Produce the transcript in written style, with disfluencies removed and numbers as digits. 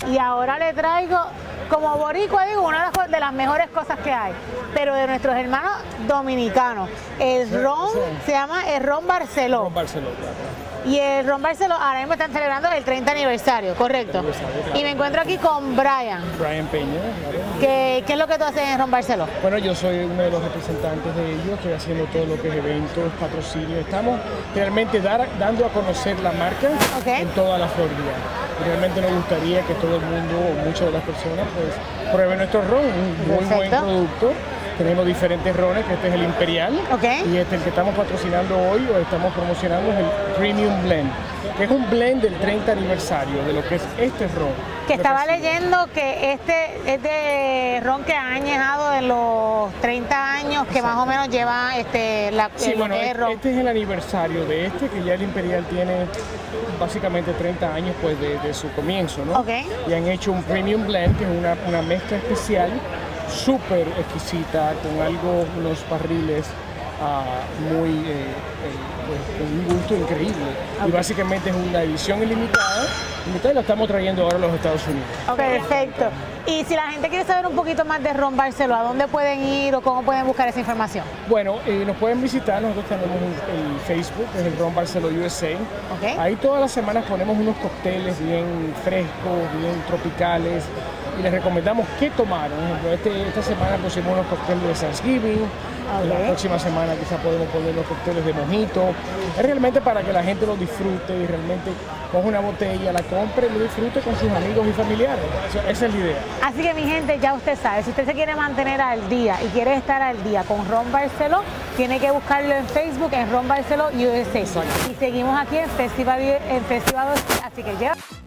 Y ahora le traigo, como boricua digo, una de las mejores cosas que hay, pero de nuestros hermanos dominicanos. El ron se llama el ron Barceló. Ron Barceló, claro. Y el ron Barceló ahora mismo están celebrando el 30 aniversario, ¿correcto? Claro. Y me encuentro aquí con Brian. Brian Peña, claro. ¿Qué es lo que tú haces en ron Barceló? Bueno, yo soy uno de los representantes de ellos, estoy haciendo todo lo que es eventos, patrocinio. Estamos realmente dando a conocer la marca en toda la Florida. Y realmente nos gustaría que todo el mundo, o muchas de las personas, pues prueben nuestro ron, un muy buen producto. Tenemos diferentes rones, que este es el Imperial, y el que estamos patrocinando hoy o estamos promocionando es el Premium Blend, que es un blend del 30 aniversario de lo que es este ron. Que estaba leyendo que este es de ron que ha añejado en los 30 años que más o menos lleva este ron. Este es el aniversario de este, que ya el Imperial tiene básicamente 30 años pues de su comienzo, ¿no? Y han hecho un Premium Blend, que es una mezcla especial, súper exquisita, con unos barriles con un gusto increíble. Y básicamente es una edición ilimitada y la estamos trayendo ahora a los Estados Unidos. Perfecto. Y si la gente quiere saber un poquito más de ron Barceló, ¿a dónde pueden ir o cómo pueden buscar esa información? Bueno, nos pueden visitar, nosotros tenemos el Facebook, que es el Ron Barceló USA. Ahí todas las semanas ponemos unos cócteles bien frescos, bien tropicales, y les recomendamos qué tomar. Por ejemplo, esta semana pusimos unos cócteles de Thanksgiving. La próxima semana quizás podemos poner los cócteles de mojito. Es realmente para que la gente lo disfrute y realmente coja una botella, la compre y lo disfrute con sus amigos y familiares. Esa es la idea. Así que mi gente, ya usted sabe, si usted se quiere mantener al día y quiere estar al día con Ron Barceló, tiene que buscarlo en Facebook en Ron Barceló USA. Y seguimos aquí en Festival, así que ya.